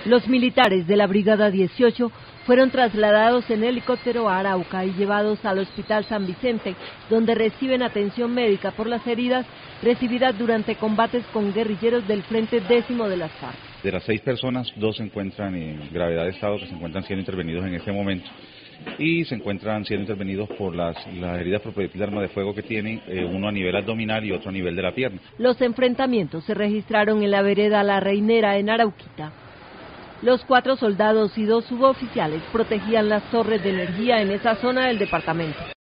Los militares de la Brigada 18 fueron trasladados en helicóptero a Arauca y llevados al Hospital San Vicente, donde reciben atención médica por las heridas recibidas durante combates con guerrilleros del Frente Décimo de las FARC. De las 6 personas, 2 se encuentran en gravedad de estado, que se encuentran siendo intervenidos en este momento, y se encuentran siendo intervenidos por las heridas por proyectil de arma de fuego que tienen, uno a nivel abdominal y otro a nivel de la pierna. Los enfrentamientos se registraron en la vereda La Reinera, en Arauquita. Los 4 soldados y 2 suboficiales protegían las torres de energía en esa zona del departamento.